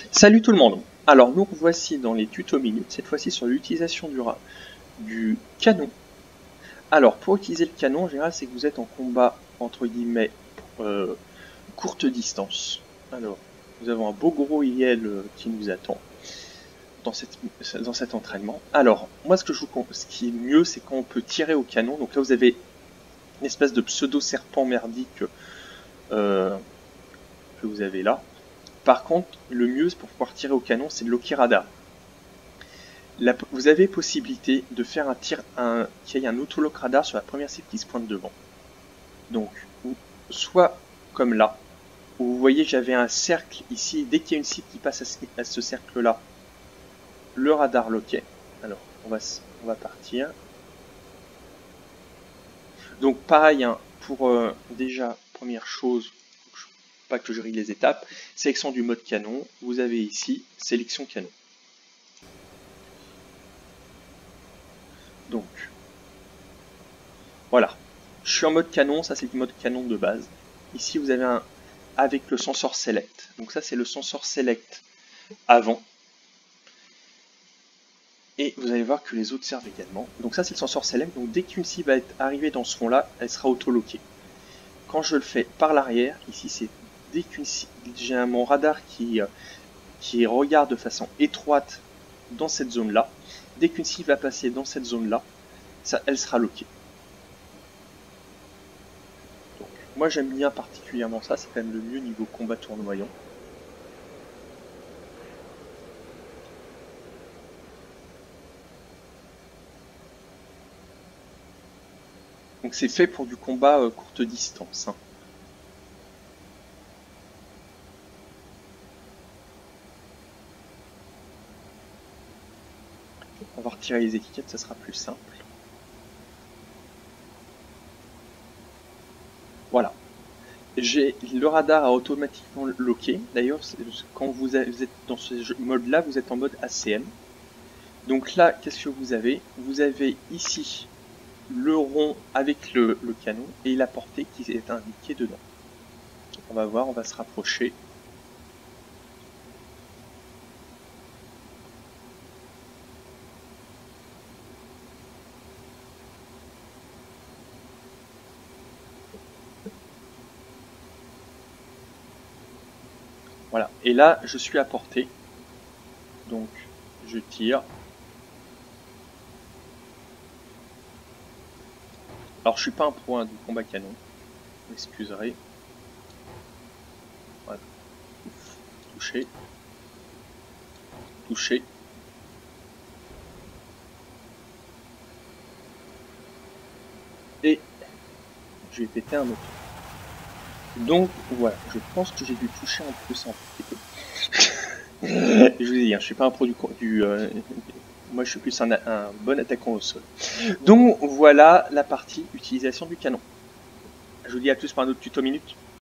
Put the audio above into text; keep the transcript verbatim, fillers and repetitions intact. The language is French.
Salut tout le monde. Alors nous voici dans les tutos minutes, cette fois-ci sur l'utilisation du, du canon. Alors pour utiliser le canon, en général c'est que vous êtes en combat entre guillemets euh, courte distance. Alors nous avons un beau gros I L euh, qui nous attend dans, cette, dans cet entraînement. Alors moi ce que je vous ce qui est mieux c'est quand on peut tirer au canon. Donc là vous avez une espèce de pseudo serpent merdique euh, que vous avez là. Par contre, le mieux pour pouvoir tirer au canon, c'est de loquer radar. La, vous avez possibilité de faire un tir, un, qu'il y ait un autolock radar sur la première cible qui se pointe devant. Donc, ou, soit comme là, où vous voyez j'avais un cercle ici, dès qu'il y a une cible qui passe à ce, à ce cercle-là, le radar loquait. Alors, on va, on va partir. Donc pareil, hein, pour euh, déjà, première chose, pas que je règle les étapes, sélection du mode canon, vous avez ici sélection canon. Donc, voilà, je suis en mode canon, ça c'est du mode canon de base. Ici vous avez un avec le sensor select, donc ça c'est le sensor select avant. Et vous allez voir que les autres servent également. Donc ça c'est le sensor select, donc dès qu'une cible va être arrivée dans ce fond là, elle sera auto-lockée. Quand je le fais par l'arrière, ici c'est dès qu'une j'ai mon radar qui, qui regarde de façon étroite dans cette zone là, dès qu'une cible va passer dans cette zone là, ça, elle sera lockée. Donc, moi j'aime bien particulièrement ça, c'est quand même le mieux niveau combat tournoyant. Donc c'est fait pour du combat euh, courte distance. Hein. On va retirer les étiquettes, ça sera plus simple. Voilà. J'ai le radar a automatiquement locké. D'ailleurs, quand vous êtes dans ce mode-là, vous êtes en mode A C M. Donc là, qu'est-ce que vous avez? Vous avez ici le rond avec le, le canon et la portée qui est indiquée dedans. On va voir, on va se rapprocher. Voilà, et là je suis à portée, donc je tire. Alors je suis pas un pro hein, du combat canon, vous m'excuserez. Voilà. Toucher, toucher. Et je vais péter un autre. Donc voilà, je pense que j'ai dû toucher en plus un petit peu. Je vous ai dit, hein, je suis pas un pro du, du euh, moi je suis plus un, un bon attaquant au sol. Donc voilà la partie utilisation du canon. Je vous dis à tous pour un autre tuto minute.